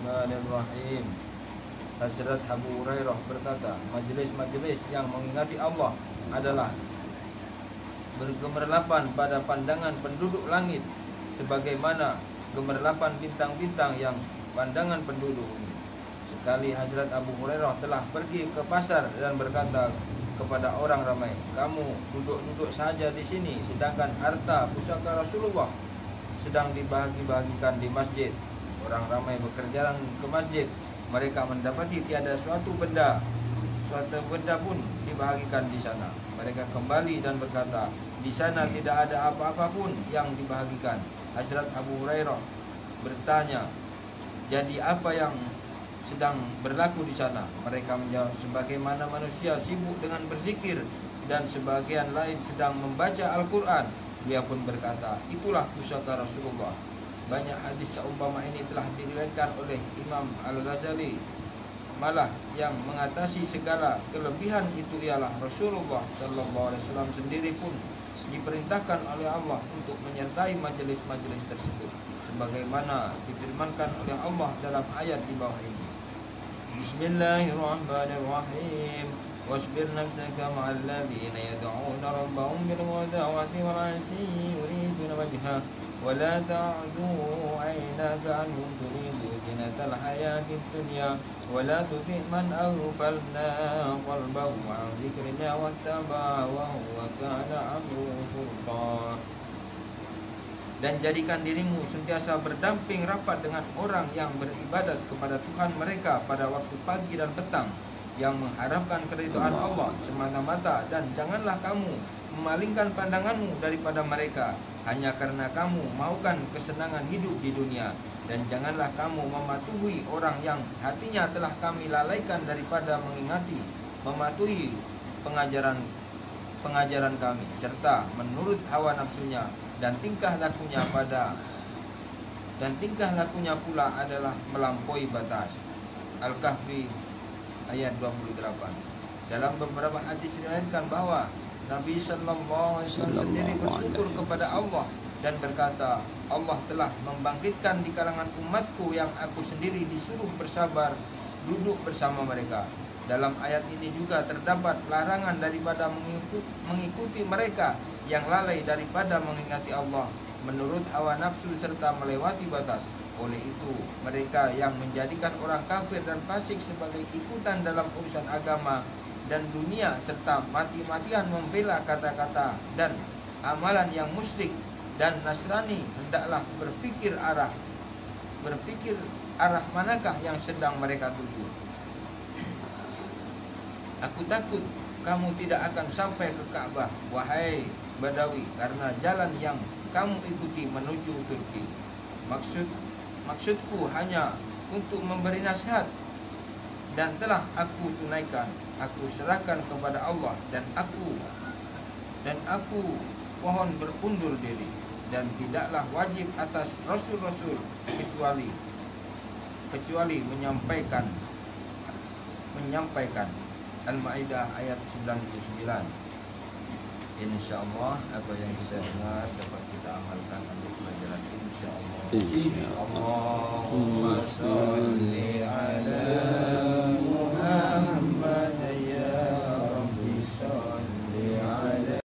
Bismillahirrahmanirrahim. Hazrat Abu Hurairah berkata, majelis-majelis yang mengingati Allah adalah bergemerlapan pada pandangan penduduk langit, sebagaimana gemerlapan bintang-bintang yang pandangan penduduk bumi. Sekali Hazrat Abu Hurairah telah pergi ke pasar dan berkata kepada orang ramai, kamu duduk-duduk saja di sini, sedangkan harta pusaka Rasulullah sedang dibagi-bagikan di masjid. Orang ramai berkerjaan ke masjid. Mereka mendapati tiada suatu benda pun dibahagikan di sana. Mereka kembali dan berkata, di sana tidak ada apa-apa pun yang dibahagikan. Hazrat Abu Hurairah bertanya, jadi apa yang sedang berlaku di sana? Mereka menjawab, sebagaimana manusia sibuk dengan berzikir dan sebagian lain sedang membaca Al-Quran. Dia pun berkata, itulah pusaka Rasulullah. Banyak hadis seumpama ini telah diriwayatkan oleh Imam Al-Ghazali. Malah yang mengatasi segala kelebihan itu ialah Rasulullah SAW sendiri pun diperintahkan oleh Allah untuk menyertai majelis-majelis tersebut, sebagaimana difirmankan oleh Allah dalam ayat di bawah ini. Bismillahirrahmanirrahim. Wasbir nafsaka ma'al ladzina yad'una rabbahum bil ghadawati wal 'ashyi yuriduna wajha ولا تعدوا عيناك عنهم تريد زينة الحياة الدنيا ولا تطع من أغفلنا قلبه عن ذكرنا واتبع وهو كان أمره فرطا. Dan jadikan dirimu sentiasa berdamping rapat dengan orang yang beribadat kepada Tuhan mereka pada waktu pagi dan petang, yang mengharapkan keridhaan Allah semata-mata, dan janganlah kamu memalingkan pandanganmu daripada mereka hanya karena kamu maukan kesenangan hidup di dunia, dan janganlah kamu mematuhi orang yang hatinya telah kami lalaikan daripada mematuhi pengajaran kami, serta menurut hawa nafsunya, dan tingkah lakunya pula adalah melampaui batas. Al-Kahfi ayat 28. Dalam beberapa hadis diriwayatkan bahwa Nabi Sallallahu Alaihi Wasallam sendiri bersyukur kepada Allah dan berkata, Allah telah membangkitkan di kalangan umatku yang aku sendiri disuruh bersabar duduk bersama mereka. Dalam ayat ini juga terdapat larangan daripada mengikuti mereka yang lalai daripada mengingati Allah menurut hawa nafsu serta melewati batas. Oleh itu, mereka yang menjadikan orang kafir dan fasik sebagai ikutan dalam urusan agama dan dunia, serta mati-matian membela kata-kata dan amalan yang musyrik dan Nasrani, hendaklah berfikir arah manakah yang sedang mereka tuju. Aku takut kamu tidak akan sampai ke Ka'bah, wahai Badawi, karena jalan yang kamu ikuti menuju Turki. Maksudku hanya untuk memberi nasihat, dan telah aku tunaikan. Aku serahkan kepada Allah, dan aku mohon berundur diri, dan tidaklah wajib atas rasul-rasul kecuali menyampaikan. Al-Maidah ayat 99. Insyaallah apa yang kita dengar dapat kita amalkan ambil pelajaran insyaallah. Allahumma shalli ala